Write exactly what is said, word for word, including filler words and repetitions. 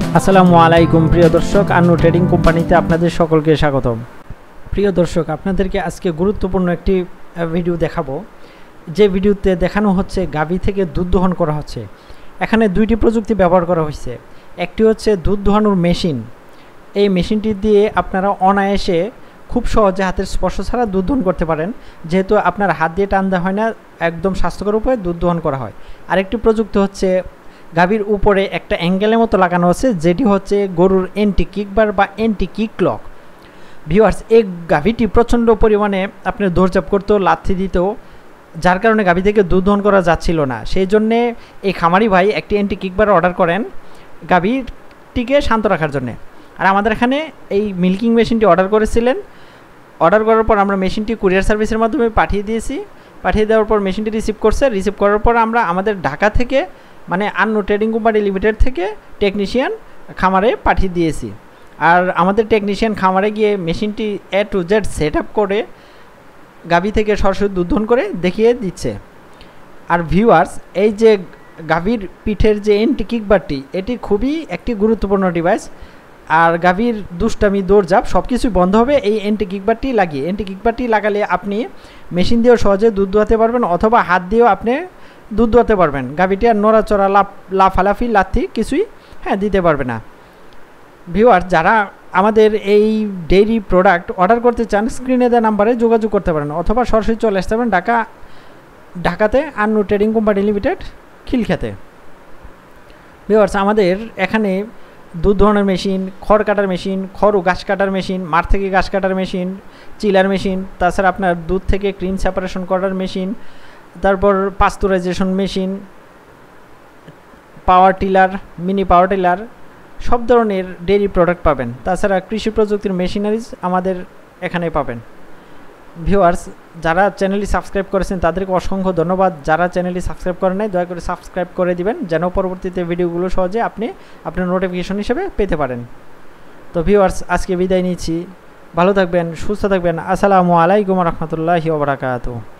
আসসালামু আলাইকুম প্রিয় দর্শক, আন্নু ট্রেডিং কোম্পানিতে আপনাদের সকলকে স্বাগতম। প্রিয় দর্শক, আপনাদেরকে আজকে গুরুত্বপূর্ণ একটি ভিডিও দেখাবো, যে ভিডিওতে দেখানো হচ্ছে গাভী থেকে দুধ দোহন করা হচ্ছে। এখানে দুইটি প্রযুক্তি ব্যবহার করা হয়েছে। একটি হচ্ছে দুধ দোহানোর মেশিন। এই মেশিনটি দিয়ে আপনারা অনায়াসে খুব সহজে হাতের স্পর্শ ছাড়া দুধ দোহন করতে পারেন, যেহেতু আপনার হাত দিয়ে টান দেওয়া হয় না, একদম স্বাস্থ্যকর উপায়ে দুধ দোহন করা হয়। আরেকটি প্রযুক্তি হচ্ছে গাভীর উপরে একটা অ্যাঙ্গেলের মতো লাগানো আছে, যেটি হচ্ছে গরুর এন্টি কিকবার বা এন্টি কিক লক। ভিউয়ার্স, এই গাভীটি প্রচণ্ড পরিমাণে আপনার দৌড়ঝাঁপ করতো, লাথি দিত, যার কারণে গাভী থেকে দুধ দহন করা যাচ্ছিল না। সেই জন্যে এই খামারি ভাই একটি এন্টি কিকবার অর্ডার করেন গাভীটিকে শান্ত রাখার জন্যে। আর আমাদের এখানে এই মিল্কিং মেশিনটি অর্ডার করেছিলেন। অর্ডার করার পর আমরা মেশিনটি কুরিয়ার সার্ভিসের মাধ্যমে পাঠিয়ে দিয়েছি। পাঠিয়ে দেওয়ার পর মেশিনটি রিসিভ করছে। রিসিভ করার পর আমরা আমাদের ঢাকা থেকে, মানে আন্নু ট্রেডিং কোম্পানি লিমিটেড থেকে টেকনিশিয়ান খামারে পাঠিয়ে দিয়েছি। আর আমাদের টেকনিশিয়ান খামারে গিয়ে মেশিনটি A to Z set up করে গাভী থেকে সরাসরি দুধ দহন করে দেখিয়ে দিচ্ছে। আর ভিউয়ার্স, এই যে গাভীর পিঠের যে এন্টি কিকবারটি, এটি খুবই একটি গুরুত্বপূর্ণ ডিভাইস। আর গাভীর দুষ্টামি, দৌড়ঝাঁপ সব কিছুই বন্ধ হবে এই এন্টি কিকবারটি লাগিয়ে। এন্টি কিকবারটি লাগালে আপনি মেশিন দিয়েও সহজে দুধ দোয়াতে পারবেন, অথবা হাত দিয়েও আপনি দুধ দোয়াতে পারবেন। গাভীটি আর নড়াচড়া, লাফ লাফালাফি, লাথি কিছুই হ্যাঁ দিতে পারবে না। ভিউয়ার, যারা আমাদের এই ডেইরি প্রোডাক্ট অর্ডার করতে চান, স্ক্রিনে দেওয়া নাম্বারে যোগাযোগ করতে পারেন, অথবা সরাসরি চলে আসতে পারেন ঢাকা ঢাকাতে আন্নু ট্রেডিং কোম্পানি লিমিটেড, খিলখ্যাতে। ভিউয়ার্স, আমাদের এখানে দুধ দহনের মেশিন, খড় কাটার মেশিন, খড় ও ঘাস কাটার মেশিন, মাঠ থেকে ঘাস কাটার মেশিন, চিলার মেশিন, তাছাড়া আপনার দুধ থেকে ক্রিম সেপারেশন করার মেশিন, তারপর pasteurisation machine, power tiller, mini power tiller, সব ধরনের ডেইরি প্রোডাক্ট পাবেন। তাছাড়া কৃষি প্রযুক্তির মেশিনারিজ আমাদের এখানে পাবেন। ভিউয়ার্স, যারা চ্যানেলটি সাবস্ক্রাইব করেছেন তাদেরকে অসংখ্য ধন্যবাদ। যারা চ্যানেলটি সাবস্ক্রাইব করেন নাই, দয়া করে সাবস্ক্রাইব করে দিবেন, যেন পরবর্তীতে ভিডিওগুলো সহজে আপনি আপনার নোটিফিকেশন হিসেবে পেতে পারেন। তো ভিউয়ার্স, আজকে বিদায় নিচ্ছি। ভালো থাকবেন, সুস্থ থাকবেন। আসসালামু আলাইকুম রহমতুল্লাহি ওয়া বারাকাতুহু।